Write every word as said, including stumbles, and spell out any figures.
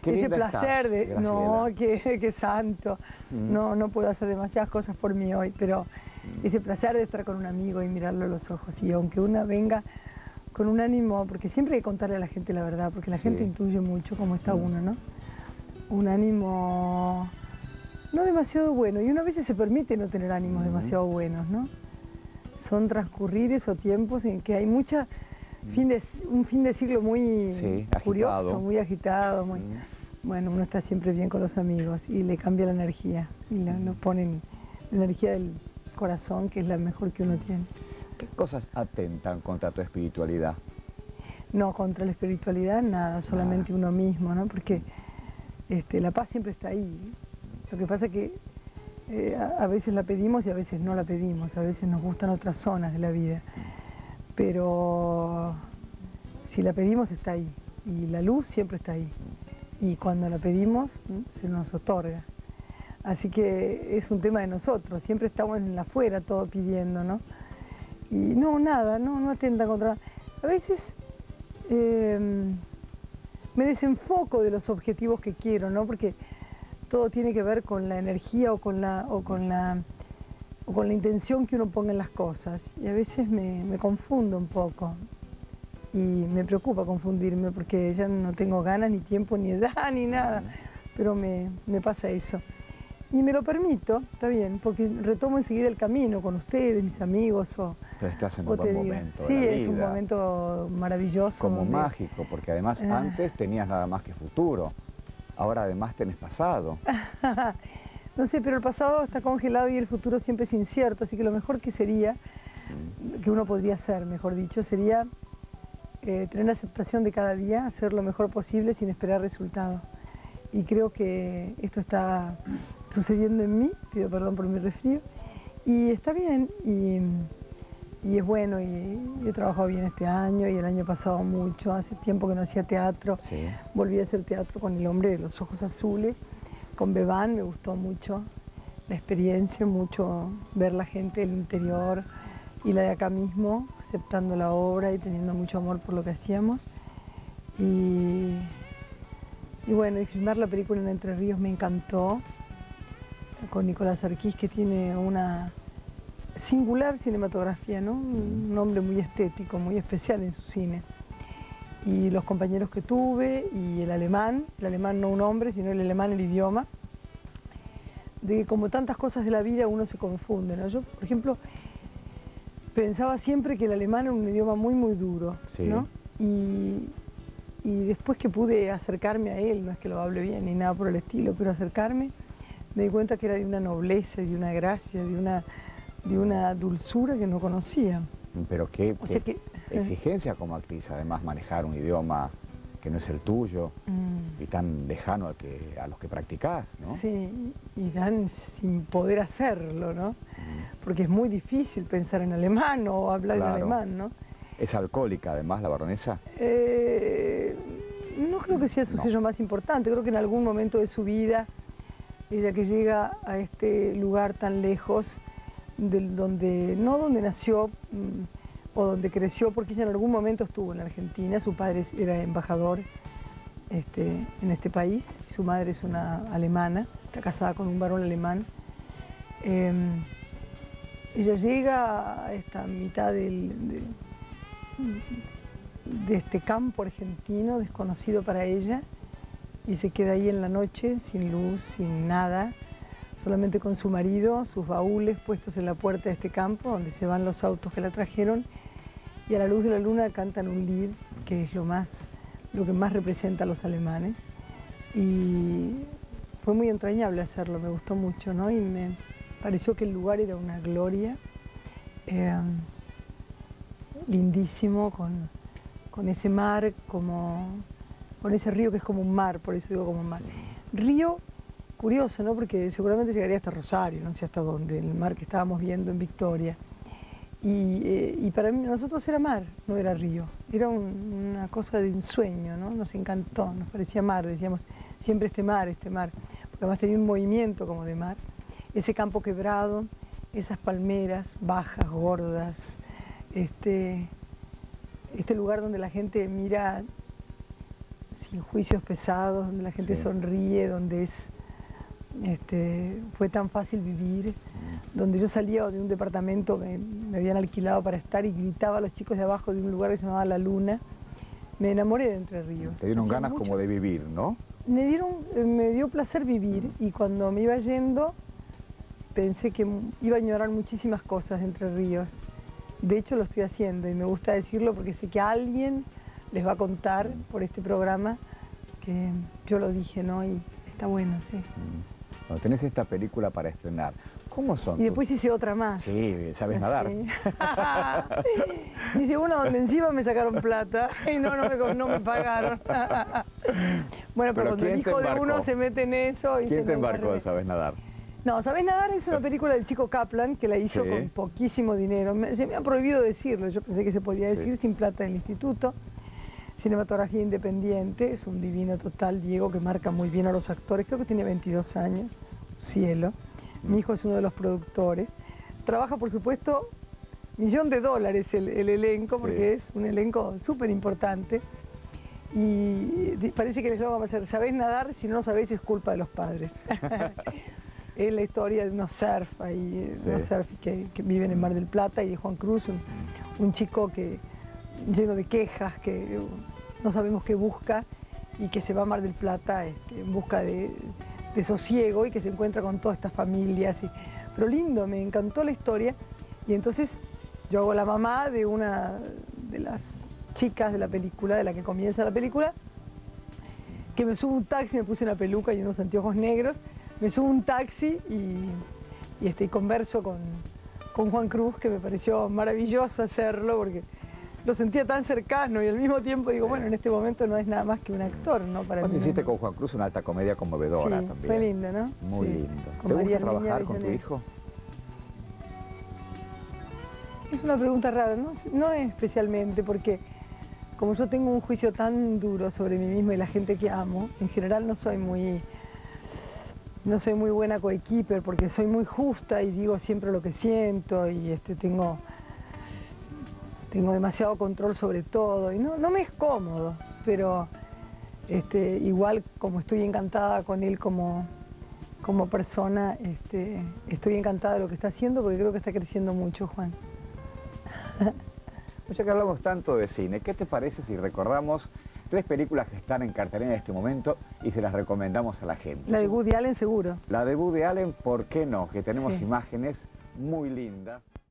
Qué ese placer estás, de, Graciela. no, qué, qué santo, Mm. no, no puedo hacer demasiadas cosas por mí hoy, pero Mm. ese placer de estar con un amigo y mirarlo a los ojos, y aunque una venga con un ánimo, porque siempre hay que contarle a la gente la verdad, porque la Sí. gente intuye mucho cómo está Mm. uno, ¿no? Un ánimo no demasiado bueno, y una vez se permite no tener ánimos Mm. demasiado buenos, ¿no? Son transcurrir esos tiempos en que hay mucha, fin de, un fin de siglo muy Sí, curioso, agitado. muy agitado, muy... Mm. Bueno, uno está siempre bien con los amigos y le cambia la energía, y lo, lo ponen la energía del corazón, que es la mejor que uno tiene. ¿Qué cosas atentan contra tu espiritualidad? No, contra la espiritualidad nada, solamente Nada. uno mismo, ¿no? Porque este, la paz siempre está ahí. Lo que pasa es que eh, a, a veces la pedimos y a veces no la pedimos, a veces nos gustan otras zonas de la vida. Pero si la pedimos está ahí, y la luz siempre está ahí. Y cuando la pedimos, se nos otorga. Así que es un tema de nosotros, siempre estamos en la afuera todo pidiendo, ¿no? Y no, nada, no, no atenta contra... A veces eh, me desenfoco de los objetivos que quiero, ¿no? Porque todo tiene que ver con la energía o con la, o con la, o con la intención que uno ponga en las cosas. Y a veces me, me confundo un poco. Y me preocupa confundirme porque ya no tengo ganas, ni tiempo, ni edad, ni nada. Pero me, me pasa eso. Y me lo permito, está bien, porque retomo enseguida el camino con ustedes, mis amigos. O, Pero estás en o un buen te digo, momento de sí, la es un vida. momento maravilloso. Como donde- mágico, porque además Ah. antes tenías nada más que futuro. Ahora además tenés pasado. No sé, pero el pasado está congelado y el futuro siempre es incierto, así que lo mejor que sería, que uno podría hacer, mejor dicho, sería eh, tener la aceptación de cada día, hacer lo mejor posible sin esperar resultados. Y creo que esto está sucediendo en mí, pido perdón por mi resfrío, y está bien, y, y es bueno, y, y he trabajado bien este año, y el año pasado mucho, hace tiempo que no hacía teatro, Sí. volví a hacer teatro con El hombre de los ojos azules, con Bebán, me gustó mucho la experiencia, mucho ver la gente del interior y la de acá mismo, aceptando la obra y teniendo mucho amor por lo que hacíamos. Y, y bueno, y filmar la película en Entre Ríos me encantó, con Nicolás Arquís, que tiene una singular cinematografía, ¿no? Un hombre muy estético, muy especial en su cine. Y los compañeros que tuve, y el alemán, el alemán no un hombre, sino el alemán el idioma, de que como tantas cosas de la vida uno se confunde, ¿no? Yo, por ejemplo, pensaba siempre que el alemán era un idioma muy, muy duro, Sí. ¿no? Y, y después que pude acercarme a él, no es que lo hable bien ni nada por el estilo, pero acercarme, me di cuenta que era de una nobleza, de una gracia, de una, de una dulzura que no conocía. Pero qué, O qué sea que- exigencia como actriz, además manejar un idioma que no es el tuyo Mm. y tan lejano al que, a los que practicás, ¿no? Sí, y dan sin poder hacerlo, ¿no? Mm. Porque es muy difícil pensar en alemán o hablar Claro. en alemán, ¿no? ¿Es alcohólica además la baronesa? Eh, no creo que sea su No. sello más importante, creo que en algún momento de su vida, ella que llega a este lugar tan lejos, del donde, no donde nació mm, o donde creció, porque ella en algún momento estuvo en Argentina, su padre era embajador este, en este país, y su madre es una alemana, está casada con un varón alemán. Eh, ella llega a esta mitad del, de, de este campo argentino desconocido para ella y se queda ahí en la noche sin luz, sin nada, solamente con su marido, sus baúles puestos en la puerta de este campo donde se van los autos que la trajeron, y a la luz de la luna cantan un lied, que es lo, más, lo que más representa a los alemanes. Y fue muy entrañable hacerlo, me gustó mucho, ¿no? Y me pareció que el lugar era una gloria, eh, lindísimo, con, con ese mar, como, con ese río que es como un mar, por eso digo como un mar. Río curioso, ¿no? Porque seguramente llegaría hasta Rosario, no sé hasta dónde, el mar que estábamos viendo en Victoria. Y, eh, y para mí, nosotros era mar, no era río, era un, una cosa de ensueño, ¿no? Nos encantó, nos parecía mar, decíamos siempre este mar, este mar, porque además tenía un movimiento como de mar, ese campo quebrado, esas palmeras bajas, gordas, este, este lugar donde la gente mira sin juicios pesados, donde la gente Sí. sonríe, donde es, este, fue tan fácil vivir, Mm. donde yo salía de un departamento que me habían alquilado para estar y gritaba a los chicos de abajo de un lugar que se llamaba La Luna. Me enamoré de Entre Ríos. Te dieron Hacía ganas mucho- como de vivir, ¿no? Me, dieron, eh, me dio placer vivir y cuando me iba yendo pensé que m- iba a ignorar muchísimas cosas de Entre Ríos. De hecho lo estoy haciendo y me gusta decirlo porque sé que alguien les va a contar por este programa que yo lo dije, ¿no? Y está bueno, sí. Mm. Bueno, tenés esta película para estrenar. ¿Cómo son? Y después hice otra más. Sí, sabes nadar. Sí. Hice una donde encima me sacaron plata y no, no me, no me pagaron. Bueno, pero, Pero cuando el ¿quién te hijo de embarcó? uno se mete en eso... ¿viste? ¿Quién te Me embarcó de encargué. Sabes Nadar? No, ¿Sabés nadar? Es una película del chico Kaplan que la hizo Sí. con poquísimo dinero. Me- se me ha prohibido decirlo, yo pensé que se podía Sí. decir sin plata del instituto. Cinematografía independiente, es un divino total, Diego, que marca muy bien a los actores, creo que tiene veintidós años, cielo. Mi hijo es uno de los productores. Trabaja, por supuesto, millón de dólares el, el elenco, porque Sí. es un elenco súper importante. Y di- parece que el eslogan va a ser, ¿sabés nadar? Si no lo sabéis es culpa de los padres. Es la historia de unos surf, ahí, Sí. unos surf que, que viven en Mar del Plata y de Juan Cruz, un, un chico que lleno de quejas, que no sabemos qué busca y que se va a Mar del Plata este, en busca de, de sosiego y que se encuentra con todas estas familias. Y, pero lindo, me encantó la historia y entonces yo hago la mamá de una de las chicas de la película, de la que comienza la película, que me subo a un taxi, me puse una peluca y unos anteojos negros, me subo a un taxi y, y, este, y converso con, con Juan Cruz, que me pareció maravilloso hacerlo porque lo sentía tan cercano y al mismo tiempo digo, Sí. bueno, en este momento no es nada más que un actor, ¿no? Para Vos mí hiciste no. con Juan Cruz una alta comedia conmovedora Sí, también. fue lindo, ¿no? Muy Sí. lindo. Con ¿Te María gusta Herminia trabajar con tu Bellonet. hijo? Es una pregunta rara, no, no especialmente, porque como yo tengo un juicio tan duro sobre mí misma y la gente que amo, en general no soy muy, no soy muy buena coequiper porque soy muy justa y digo siempre lo que siento y este, tengo, tengo demasiado control sobre todo y no, no me es cómodo, pero este, igual como estoy encantada con él como, como persona, este, estoy encantada de lo que está haciendo porque creo que está creciendo mucho, Juan. Ya que hablamos tanto de cine, ¿qué te parece si recordamos tres películas que están en cartelera en este momento y se las recomendamos a la gente? La de Woody Allen seguro. La de Woody Allen, ¿por qué no? Que tenemos Sí. imágenes muy lindas.